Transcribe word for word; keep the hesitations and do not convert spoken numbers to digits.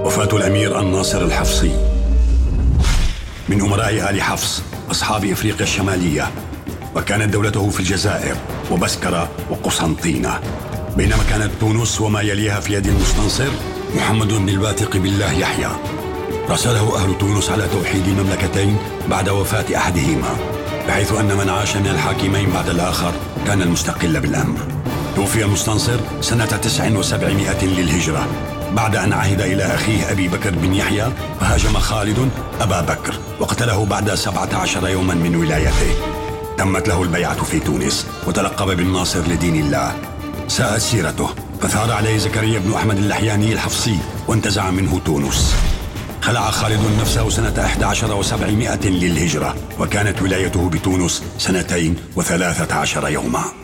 وفاة الأمير الناصر الحفصي من أمراء آل حفص أصحاب إفريقيا الشمالية، وكانت دولته في الجزائر وبسكرة وقسنطينة، بينما كانت تونس وما يليها في يد المستنصر محمد بن الواثق بالله يحيى. رسله أهل تونس على توحيد المملكتين بعد وفاة أحدهما، بحيث أن من عاش من الحاكمين بعد الآخر كان المستقل بالأمر. توفي المستنصر سنة تسع وسبعمائة للهجرة بعد أن عهد إلى أخيه أبي بكر بن يحيى، فهاجم خالد أبا بكر وقتله بعد سبعة عشر يوما من ولايته. تمت له البيعة في تونس وتلقب بالناصر لدين الله. ساءت سيرته فثار عليه زكريا بن أحمد اللحياني الحفصي وانتزع منه تونس. خلع خالد نفسه سنة أحد عشر وسبعمائة للهجرة، وكانت ولايته بتونس سنتين وثلاثة عشر يوما.